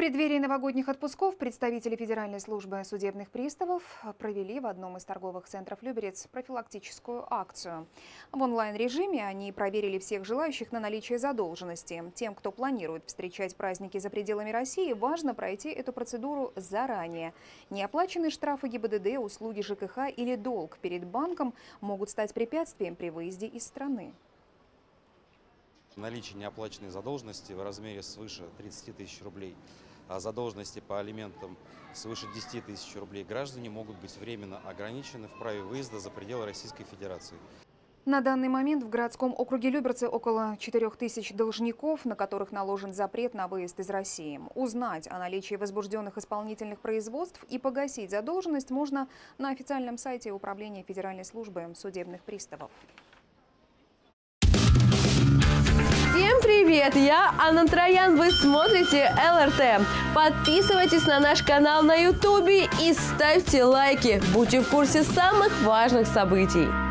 преддверии новогодних отпусков представители Федеральной службы судебных приставов провели в одном из торговых центров Люберец профилактическую акцию. В онлайн-режиме они проверили всех желающих на наличие задолженности. Тем, кто планирует встречать праздники за пределами России, важно пройти эту процедуру заранее. Неоплаченные штрафы ГИБДД, услуги ЖКХ или долг перед банком могут стать препятствием при выезде из страны. Наличие неоплаченной задолженности в размере свыше 30 тысяч рублей, а задолженности по алиментам свыше 10 тысяч рублей граждане могут быть временно ограничены в праве выезда за пределы Российской Федерации. На данный момент в городском округе Люберцы около 4000 должников, на которых наложен запрет на выезд из России. Узнать о наличии возбужденных исполнительных производств и погасить задолженность можно на официальном сайте Управления Федеральной службы судебных приставов. Всем привет! Я Анна Троян, вы смотрите ЛРТ. Подписывайтесь на наш канал на YouTube и ставьте лайки. Будьте в курсе самых важных событий.